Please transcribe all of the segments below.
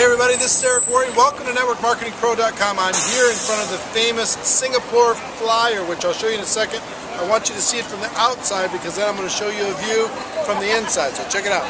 everybody, this is Worre. Welcome to NetworkMarketingPro.com. I'm here in front of the famous Singapore flyer, which I'll show you in a second. I want you to see it from the outside because then I'm going to show you a view from the inside. So check it out.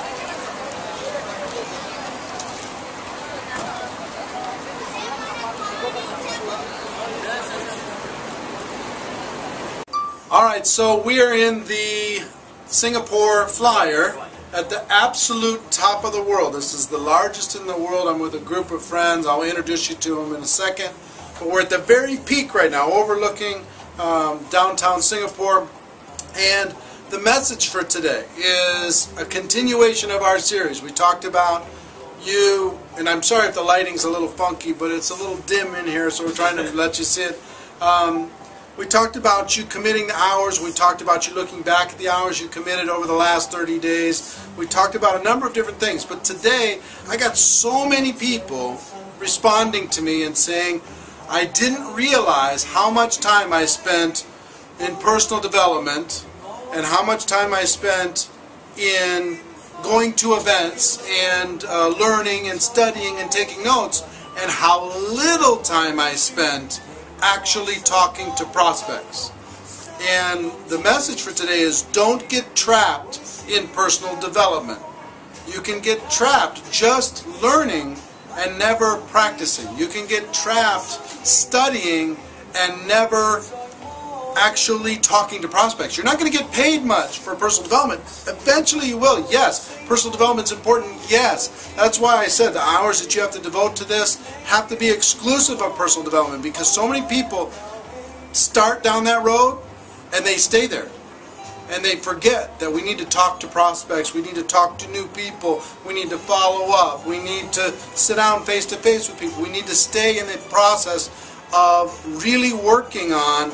Alright, so we are in the Singapore flyer at the absolute top of the world. This is the largest in the world. I'm with a group of friends. I'll introduce you to them in a second. But we're at the very peak right now, overlooking downtown Singapore. And the message for today is a continuation of our series. We talked about you, and I'm sorry if the lighting's a little funky, but it's a little dim in here, so we're trying to let you see it. We talked about you committing the hours. We talked about you looking back at the hours you committed over the last 30 days. We talked about a number of different things. But today, I got so many people responding to me and saying, I didn't realize how much time I spent in personal development and how much time I spent in going to events and learning and studying and taking notes, and how little time I spent actually talking to prospects. And the message for today is, don't get trapped in personal development. You can get trapped just learning and never practicing. You can get trapped studying and never actually talking to prospects. You're not going to get paid much for personal development. Eventually you will, yes. Personal development's important, yes. That's why I said the hours that you have to devote to this have to be exclusive of personal development, because so many people start down that road and they stay there. And they forget that we need to talk to prospects, we need to talk to new people, we need to follow up, we need to sit down face to face with people, we need to stay in the process of really working on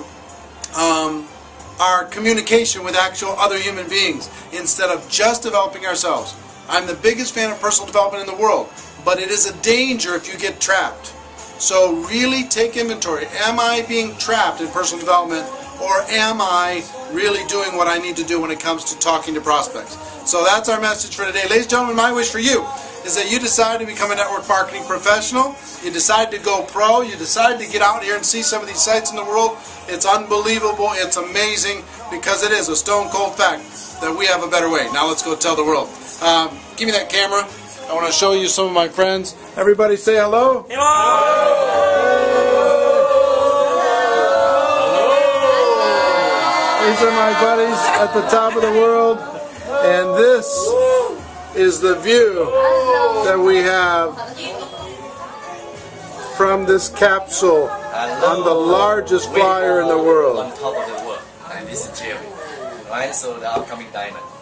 our communication with actual other human beings instead of just developing ourselves. I'm the biggest fan of personal development in the world, but it is a danger if you get trapped. So really take inventory. Am I being trapped in personal development, or am I really doing what I need to do when it comes to talking to prospects? So that's our message for today. Ladies and gentlemen, my wish for you is that you decide to become a network marketing professional, you decide to go pro, you decide to get out here and see some of these sites in the world. It's unbelievable, it's amazing, because it is a stone cold fact that we have a better way. Now let's go tell the world. Give me that camera. I want to show you some of my friends. Everybody say hello. Hello. These are my buddies at the top of the world, and this is the view that we have from this capsule on the largest flyer in the world. On top of the world. And this is Jerry, right? So the upcoming diamond.